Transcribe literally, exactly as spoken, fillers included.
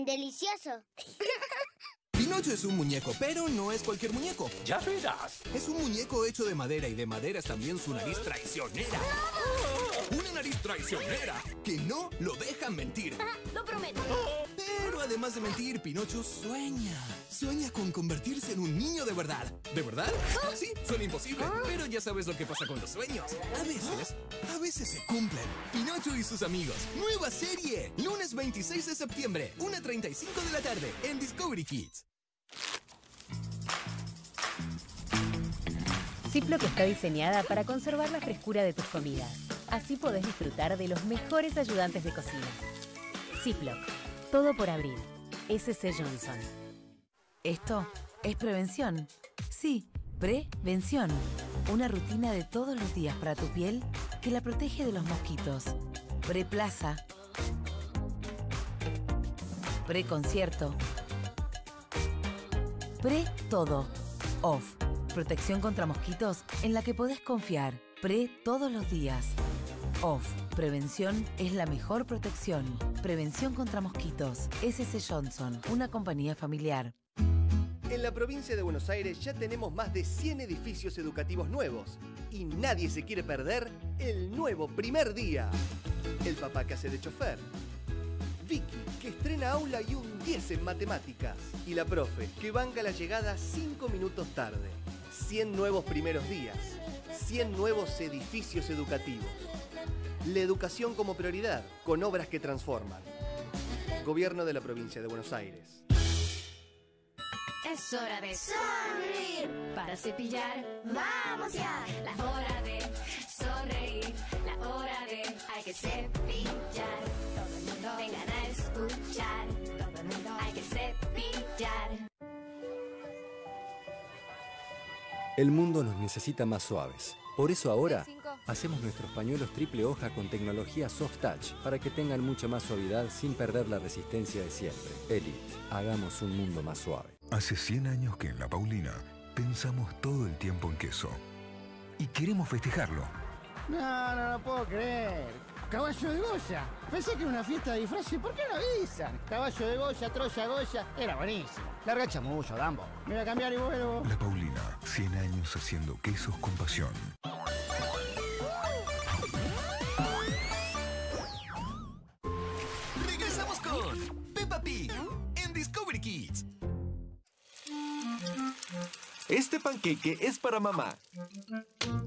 Mmm, delicioso. Pinocho es un muñeco, pero no es cualquier muñeco. Ya verás. Es un muñeco hecho de madera y de madera es también su nariz traicionera. Una nariz traicionera que no lo deja mentir. Lo prometo. Pero además de mentir, Pinocho sueña. Sueña con convertirse en un niño de verdad. ¿De verdad? Sí, suena imposible, pero ya sabes lo que pasa con los sueños. A veces, a veces se cumplen. Pinocho y sus amigos. Nueva serie. Lunes veintiséis de septiembre, una treinta y cinco de la tarde, en Discovery Kids. Ziploc está diseñada para conservar la frescura de tus comidas. Así podés disfrutar de los mejores ayudantes de cocina. Ziploc. Todo por abril. ese ce Johnson. Esto es prevención. Sí, prevención. Una rutina de todos los días para tu piel que la protege de los mosquitos. Preplaza. Preconcierto. Pre todo. Off. Protección contra mosquitos en la que podés confiar. Pre todos los días. Off. Prevención es la mejor protección. Prevención contra mosquitos. ese ce Johnson, una compañía familiar. En la provincia de Buenos Aires ya tenemos más de cien edificios educativos nuevos y nadie se quiere perder el nuevo primer día. El papá que hace de chofer. Vicky, que estrena aula y un diez en matemáticas. Y la profe, que banca la llegada cinco minutos tarde. cien nuevos primeros días. cien nuevos edificios educativos. La educación como prioridad, con obras que transforman. Gobierno de la provincia de Buenos Aires. Es hora de sonreír para cepillar. ¡Vamos ya! La hora de sonreír. La hora de hay que cepillar. Todo el mundo vengan a escuchar. Todo el mundo hay que cepillar. El mundo nos necesita más suaves. Por eso ahora hacemos nuestros pañuelos triple hoja con tecnología Soft Touch para que tengan mucha más suavidad sin perder la resistencia de siempre. Elite, hagamos un mundo más suave. Hace cien años que en La Paulina pensamos todo el tiempo en queso. Y queremos festejarlo. No, no lo puedo creer. Caballo de Goya. Pensé que era una fiesta de disfraces. ¿Por qué no avisan? Caballo de Goya, Troya Goya. Era buenísimo. Larga chamullo, Dambo. Me voy a cambiar y vuelvo. La Paulina. cien años haciendo quesos con pasión. Regresamos con Peppa Pig en Discovery Kids. Este panqueque es para mamá.